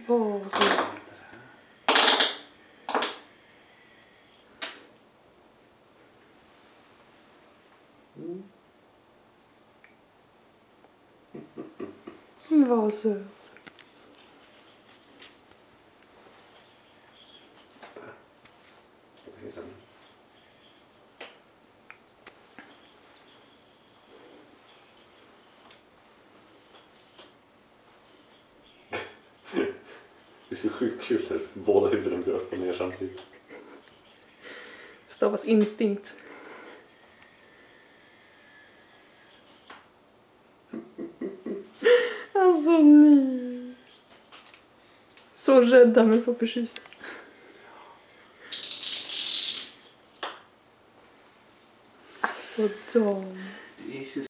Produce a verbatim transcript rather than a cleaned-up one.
Vad så? Mm. Vad så? Det är så sjukt kul här. Båda huvuden går upp och ner samtidigt. Stavas instinkt. Alltså ni. Så rädda men så förtjusta. Alltså de. Det är så